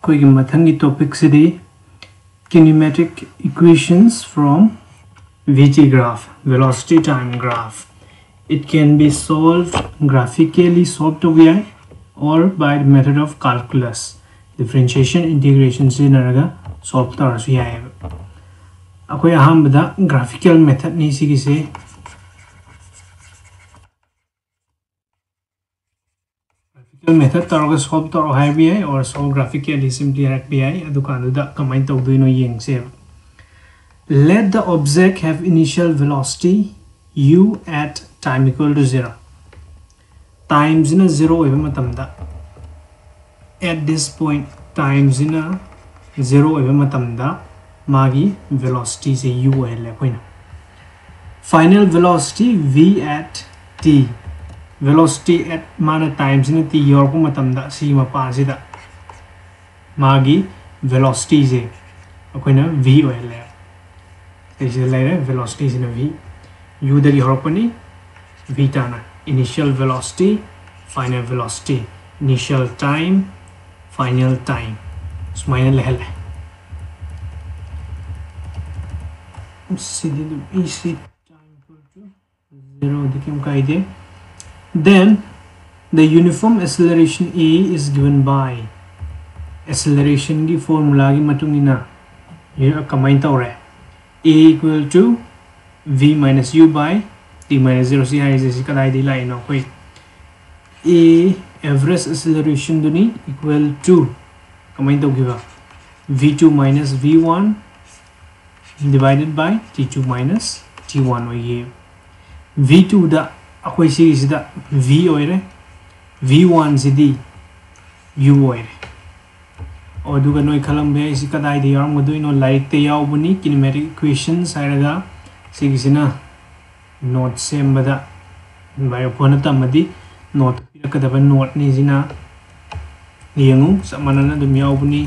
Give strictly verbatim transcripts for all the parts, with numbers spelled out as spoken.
कोई मथंगी टॉपिक सिदी kinematic equations from V T graph, velocity time graph. It can be solved graphically solved to V I or by the method of calculus. Differentiation integration से Narga solve तो रस V I है। अकोई अहम बता graphical method नहीं सी किसे method targa solve to hai bi ai or solve graphically simply rek bi ai adukan da kamai to do no yeng se let the object have initial velocity u at time equal to zero times in a zero eva matam da at this point times in a zero eva matam da magi velocity se u ele koina final velocity v at t velocity at mana times in t yor ko matam da si ma pa si da magi velocity je akoina v oile is like velocity is in a v u da yor ko ni v ta na initial velocity final velocity initial time final time smile lehel see the easy time equal to zero dikim kaide. Then the uniform acceleration A is given by acceleration की formula की मतुंगिना ये कमाइन तो रहे A equal to V minus U by T minus zero सी है जैसे कलाई दी line हो कोई A average acceleration दुनी equal to कमाइन तो किवा V two minus V one divided by T two minus T one हो ये V two दा अकोई सी इस दा V ओइरे V one सिदी U ओइरे और दुका नोई खलम बे इसी कदाई दे यार मुदुई नो लाइक ते याओ बुनी किनेमेटिक इक्वेशंस आयरगा सी किसिना नोट सेम बदा बायो फोन तमदी नोट पिरकदबा नोट नि जिना येंगु समानना दुम याओ बुनी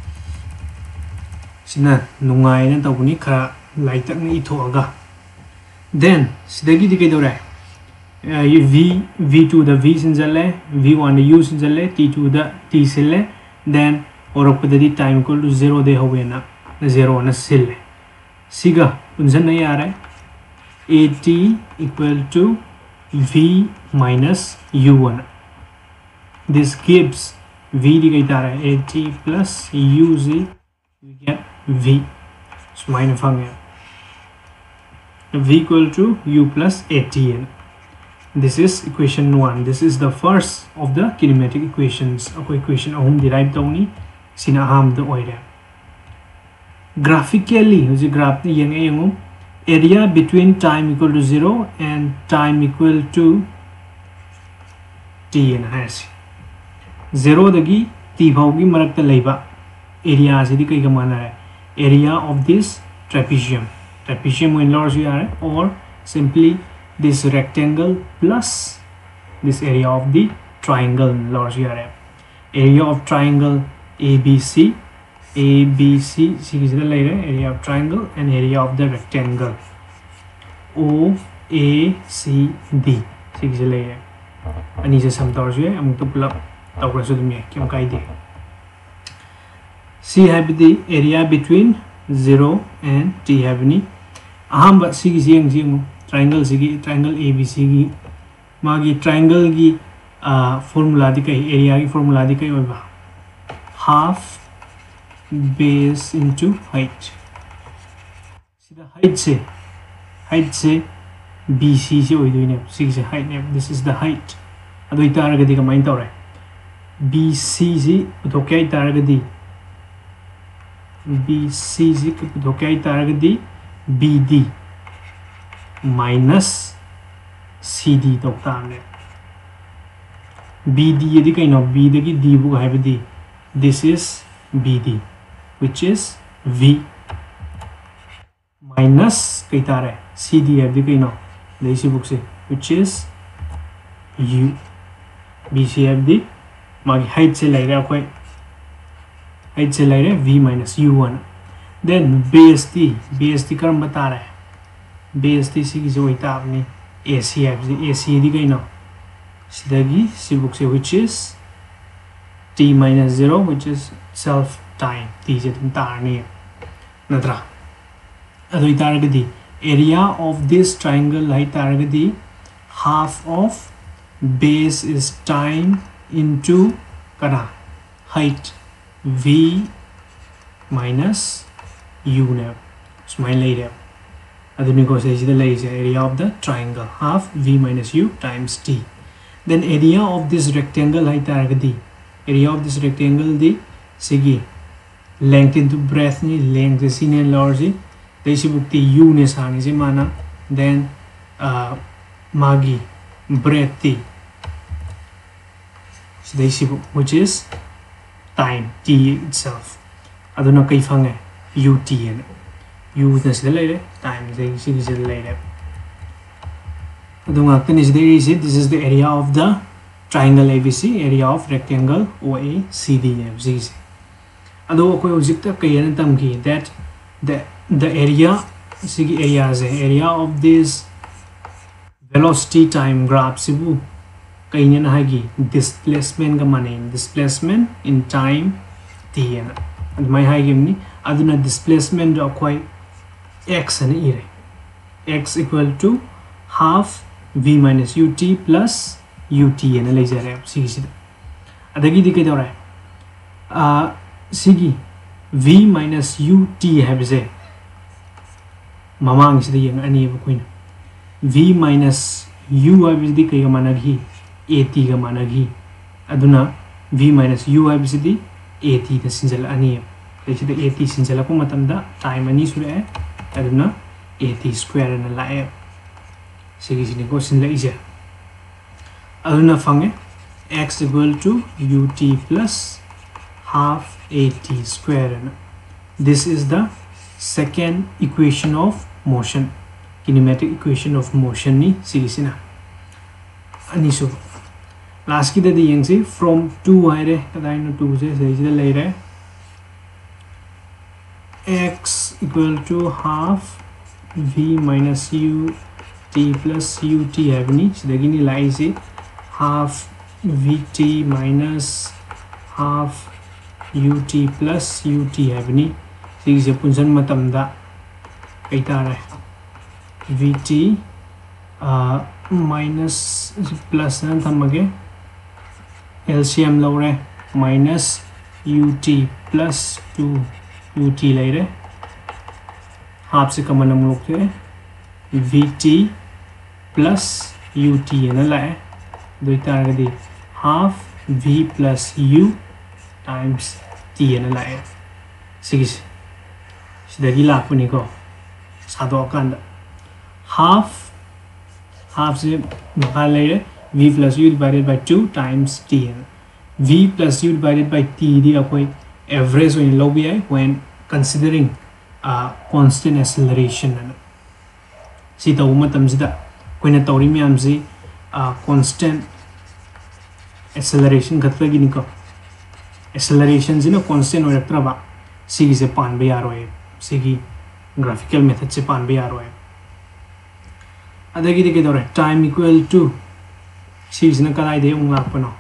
सिना नुंगाई ना तबुनी खरा लाइक तक नि इथोगा then सिदगी दिके दोरे Uh, v v two the v sinjale v one the u sinjale t two the t sille then or the time equal to zero de howe na zero na sille siga unjan nahi aa raha hai at equal to v minus u one this gives v di gaita raha hai at plus u z we get v so minus phang v equal to u plus at. This is equation one. This is the first of the kinematic equations. Ako equation ahum derive tawni sina aham the oire. Graphically, usi graph ni yang ayong area between time equal to zero and time equal to t and has zero dagi t bhaugi marakta leiba area asidi kai kamana hai area of this trapezium. Trapezium in large are or simply this rectangle plus this area of the triangle large area area of triangle A B C A B C C is the area of triangle and area of the rectangle O A C D C is the area and is a sum large area I'm to pull up the rest of the me kyun kai de C have the area between zero and T have ni aham ba C is yang jing triangle सिगी triangle A B C की मागी triangle की formula दी कहीं area की formula दी कहीं होगा half base into height सीधा height से height से B C से होई दोइने C से height ने this is the height अदो इतार गदी का माइन तोरे B C से तो क्या इतार गदी B C से तो क्या इतार गदी B D minus C D तो ताने B D यदि कहीं ना B D की D बुक है भी this is B D which is V minus कहीं तारे C D है भी कहीं ना इसी बुक से which is U B C F D मागी height से ले रहा कोई height से ले रहा V minus U one then base D base D कर्म बता रहा है base ती सी की जो इता आपने A C F A C दी गई ना सीधा की सी बुक से which is t minus zero, which is self time. T is the Nadra. The area of this triangle is half of base is time into kana height v minus u now. Smile later. The area of the triangle half v minus u times t. Then area of this rectangle is area of this rectangle the sigi length into breadth ni length is in and large. They should book the u ne sani mana. Then uh, magi breadth t. So they should book which is time t itself. Aduna kai fange ut and u is the later time they is the later. Is there is it? This is the area of the triangle A B C, area of rectangle O A C D F G C. That the the area area is area of this velocity time graph sibu kainyan hagi displacement ka mane displacement in time t and my hagi ni aduna displacement of quite x and ire x equal to half v minus ut plus ut and laser sigi sida adagi di kaidora uh sigi v minus ut have say mamang sida yang ani ba koina v minus u have di kay managi at ga managi aduna v minus u have sidi at da sinjal ani kay sida at sinjala ko matamda time ani sura aduna at square na la sigi sini ko sin la ija aduna fange x equal to ut plus half at square. This is the second equation of motion, kinematic equation of motion ni sigi sina anisu last ki da di yang si from two aire kadai no two se sigi da lai re x equal to half v minus u t plus ut have ni sidagi ni lai si half vt minus half ut plus ut have ni sigi se punjan matam da kai ta ra vt uh, minus plus nan thamage L C M lo re minus ut plus two ut lai re half se common nam lok the vt plus ut na la doi tar ga di half v plus u times t na la sigi sidagi la ko ni ko sado kan half half se maka lai re v plus u divided by two times t v plus u divided by t di apoi average when low bi when considering uh, constant acceleration si taw matam sida koina tawri myam si uh, constant acceleration khatla gi niko acceleration zina constant or traba sigi se pan ba yaroy sigi graphical method se pan ba yaroy adagi de ke dore time equal to sigi sina kalai de ung lak pano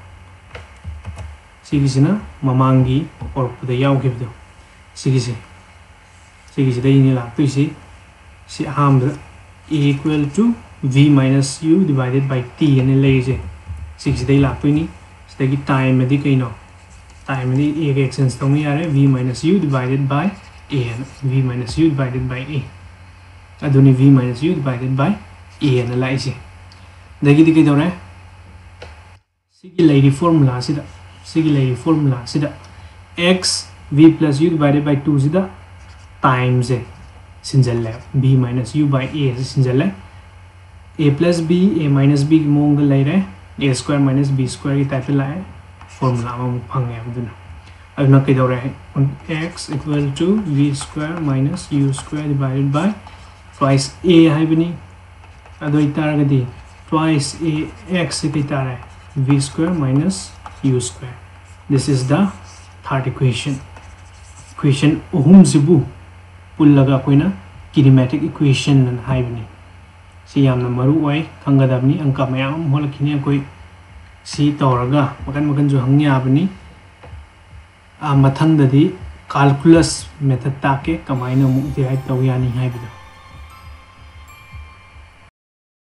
sigi sina mamangi or puda yaw ke do sigi se sigi se dai ni la tu si si ham equal to v minus u divided by t and lazy six day la ni stagi time di kai no time di a extends to me are v minus u divided by a and v minus u divided by a aduni v minus u divided by a and lazy dagi di kai do re sigi lady formula sida sigi lady formula sida x v plus u divided by two sida times a sinjal b minus u by a sinjal a plus b a minus b mong lai re a square minus b square ki type la formula ma phang ya aduna aduna kai do re x equal to v square minus u square divided by twice a hai bani adoi tar ga di twice a x ki tar hai v square minus u square. This is the third equation. Equation ohum sibu pullaga koina kinematic equation nan hai bani si yamna maru oi khangadabni angka mayam holakini koi si tawraga makan makan jo hangya bani मथंगददी calculus method ताके कमाइना मुक derive तौ यानी हाइबिदो